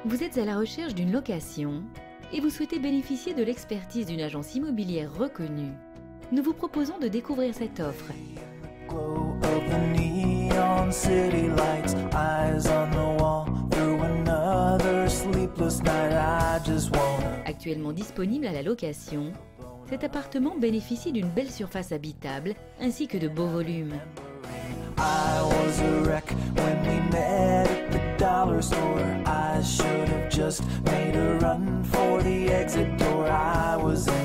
Vous êtes à la recherche d'une location et vous souhaitez bénéficier de l'expertise d'une agence immobilière reconnue. Nous vous proposons de découvrir cette offre. Glow of the neon city lights, eyes on the wall. Through another sleepless night, I just wanna. Actuellement disponible à la location, cet appartement bénéficie d'une belle surface habitable ainsi que de beaux volumes. I was a wreck when we met at the dollar store. I should have just made a run for the exit door. I was in